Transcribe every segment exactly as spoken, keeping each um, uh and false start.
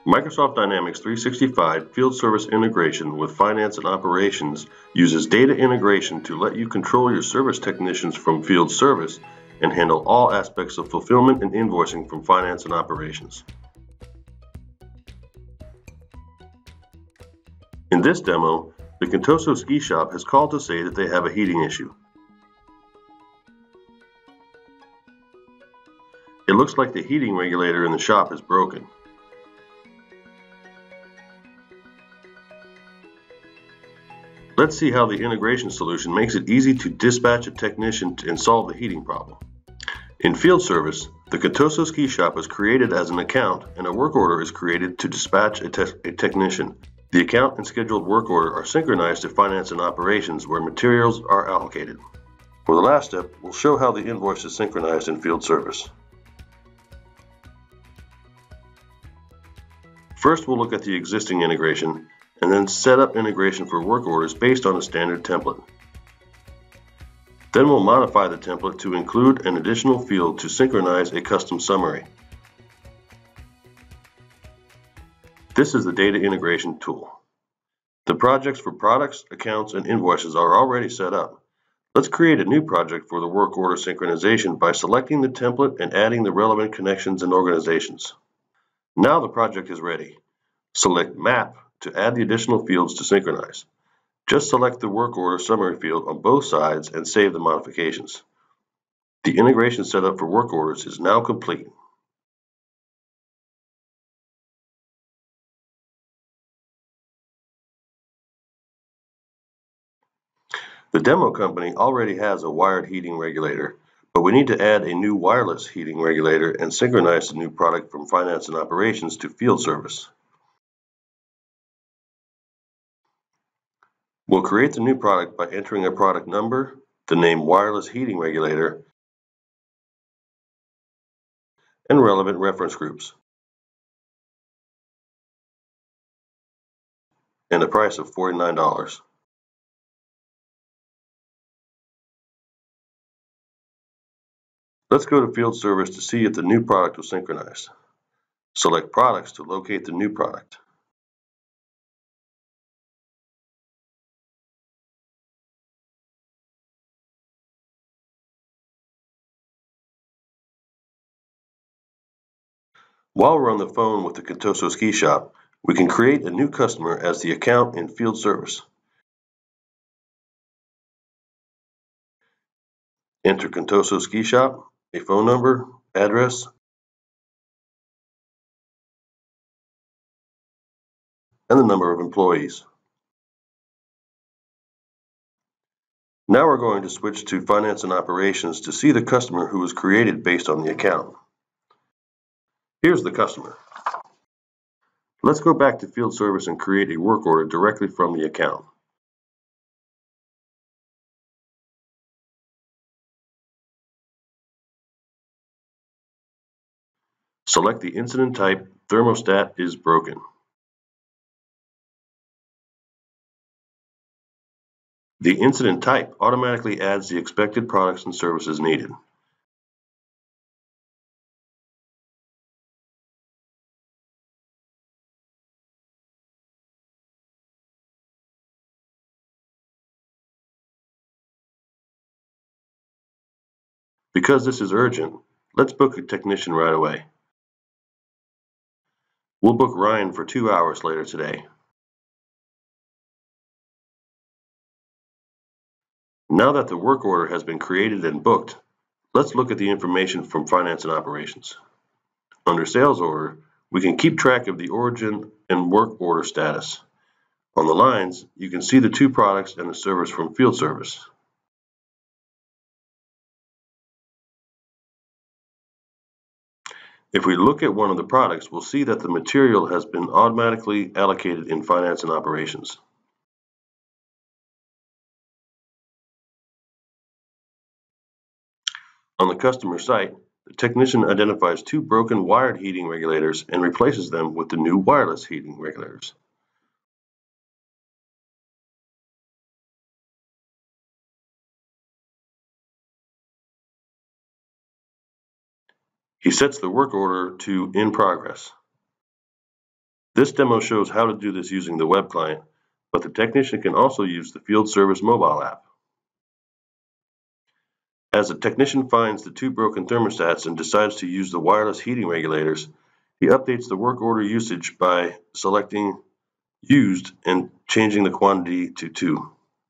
Microsoft Dynamics three sixty-five Field Service integration with Finance and Operations uses data integration to let you control your service technicians from field service and handle all aspects of fulfillment and invoicing from Finance and Operations. In this demo, the Contoso Ski Shop has called to say that they have a heating issue. It looks like the heating regulator in the shop is broken. Let's see how the integration solution makes it easy to dispatch a technician and solve the heating problem. In field service, the Contoso Ski Shop is created as an account and a work order is created to dispatch a, te a technician. The account and scheduled work order are synchronized to Finance and Operations where materials are allocated. For the last step, we'll show how the invoice is synchronized in field service. First, we'll look at the existing integration and then set up integration for work orders based on a standard template. Then we'll modify the template to include an additional field to synchronize a custom summary. This is the data integration tool. The projects for products, accounts, and invoices are already set up. Let's create a new project for the work order synchronization by selecting the template and adding the relevant connections and organizations. Now the project is ready. Select Map to add the additional fields to synchronize. Just select the work order summary field on both sides and save the modifications. The integration setup for work orders is now complete. The demo company already has a wired heating regulator, but we need to add a new wireless heating regulator and synchronize the new product from Finance and Operations to field service. We'll create the new product by entering a product number, the name wireless heating regulator, and relevant reference groups, and a price of forty-nine dollars. Let's go to field service to see if the new product was synchronized. Select Products to locate the new product. While we're on the phone with the Contoso Ski Shop, we can create a new customer as the account in field service. Enter Contoso Ski Shop, a phone number, address, and the number of employees. Now we're going to switch to Finance and Operations to see the customer who was created based on the account. Here's the customer. Let's go back to field service and create a work order directly from the account. Select the incident type, thermostat is broken. The incident type automatically adds the expected products and services needed. Because this is urgent, let's book a technician right away. We'll book Ryan for two hours later today. Now that the work order has been created and booked, let's look at the information from Finance and Operations. Under Sales Order, we can keep track of the origin and work order status. On the lines, you can see the two products and the service from field service. If we look at one of the products, we'll see that the material has been automatically allocated in Finance and Operations. On the customer site, the technician identifies two broken wired heating regulators and replaces them with the new wireless heating regulators. He sets the work order to in progress. This demo shows how to do this using the web client, but the technician can also use the field service mobile app. As the technician finds the two broken thermostats and decides to use the wireless heating regulators, he updates the work order usage by selecting Used and changing the quantity to two.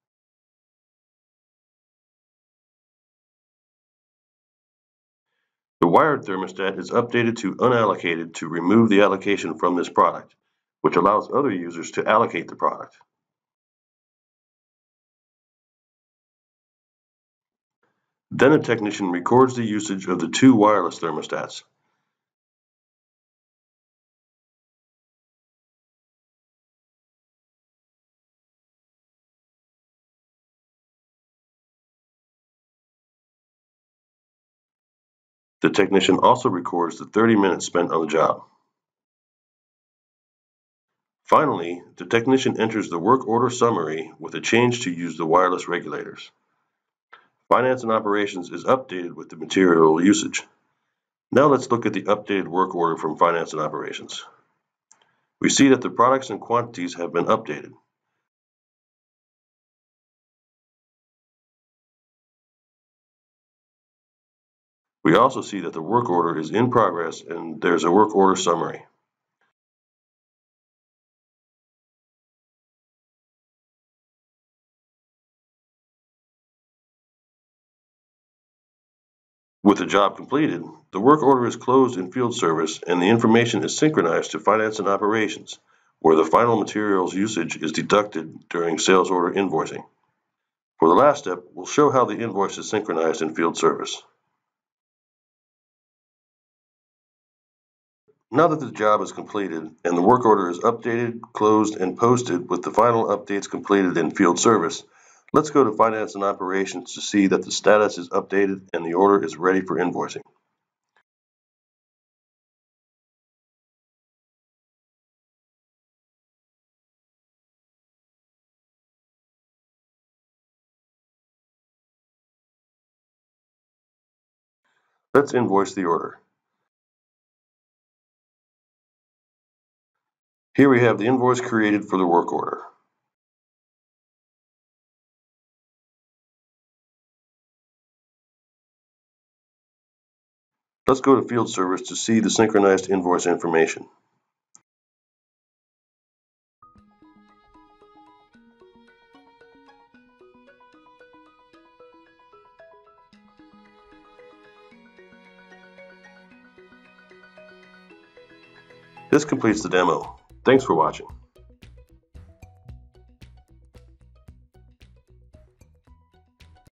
The wired thermostat is updated to unallocated to remove the allocation from this product, which allows other users to allocate the product. Then a technician records the usage of the two wireless thermostats. The technician also records the thirty minutes spent on the job. Finally, the technician enters the work order summary with a change to use the wireless regulators. Finance and Operations is updated with the material usage. Now let's look at the updated work order from Finance and Operations. We see that the products and quantities have been updated. We also see that the work order is in progress and there's a work order summary. With the job completed, the work order is closed in field service and the information is synchronized to Finance and Operations, where the final materials usage is deducted during sales order invoicing. For the last step, we'll show how the invoice is synchronized in field service. Now that the job is completed and the work order is updated, closed, and posted with the final updates completed in field service, let's go to Finance and Operations to see that the status is updated and the order is ready for invoicing. Let's invoice the order. Here we have the invoice created for the work order. Let's go to field service to see the synchronized invoice information. This completes the demo. Thanks for watching.